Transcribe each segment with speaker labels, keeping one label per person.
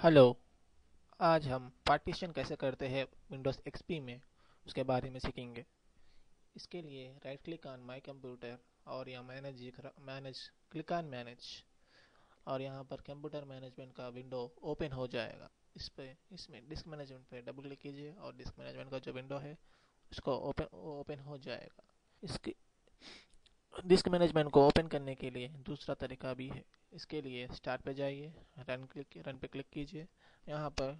Speaker 1: Hello. आज हम partition कैसे करते हैं विंडोज़ एक्सपी में उसके बारे में सीखेंगे। इसके लिए right click on my computer और यहाँ मैनेज क्लिक ऑन मैनेज और यहाँ पर कंप्यूटर मैनेजमेंट का विंडो ओपन हो जाएगा। इसमें डिस्क मैनेजमेंट पे डबल क्लिक कीजिए और डिस्क मैनेजमेंट का जो विंडो है उसको ओपन हो जाएगा। इसकी डिस्क मैनेजमेंट को ओपन करने के लिए दूसरा तरीका भी है। इसके लिए स्टार्ट पे जाइए, रन पे क्लिक कीजिए। यहाँ पर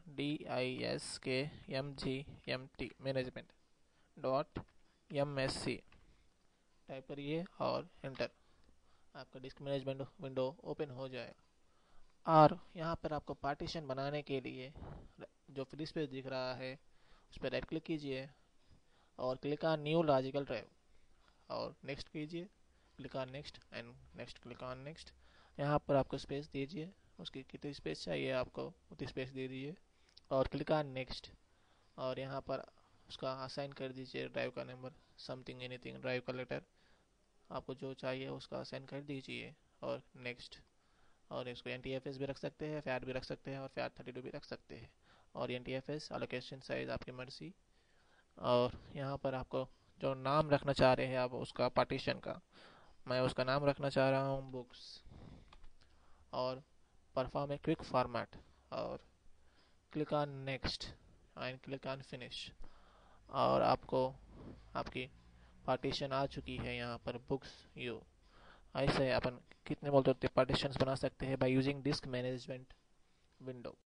Speaker 1: DISKMGMT management dot MSC type करिए और एंटर। आपका डिस्क मैनेजमेंट विंडो ओपन हो जाएगा और यहाँ पर आपको पार्टीशन बनाने के लिए जो फ्री स्पेस दिख रहा है उस पर राइट क्लिक कीजिए और click on new logical drive और नेक्स्ट कीजिए। Click on next and next, click on next. यहाँ पर आपको स्पेस दीजिए, उसकी कितनी स्पेस चाहिए आपको उतनी स्पेस दे दीजिए और क्लिक ऑन नेक्स्ट। और यहाँ पर उसका असाइन कर दीजिए ड्राइव का नंबर, समथिंग एनीथिंग, ड्राइव का लेटर आपको जो चाहिए उसका असाइन कर दीजिए और नेक्स्ट। और इसको NTFS भी रख सकते हैं, फैट भी रख सकते हैं और फैट 32 भी रख सकते हैं। और NTFS एलोकेशन साइज आपकी मर्जी। और यहाँ पर आपको जो नाम रखना चाह रहे हैं आप उसका पार्टीशन का, मैं उसका नाम रखना चाह रहा हूँ बुक्स और परफॉर्म ए क्विक फॉर्मेट और click on next and click on finish. और आपको आपकी पार्टीशन आ चुकी है यहाँ पर बुक्स यू। ऐसे अपन कितने बोलते पार्टीशंस बना सकते हैं by using disk management window.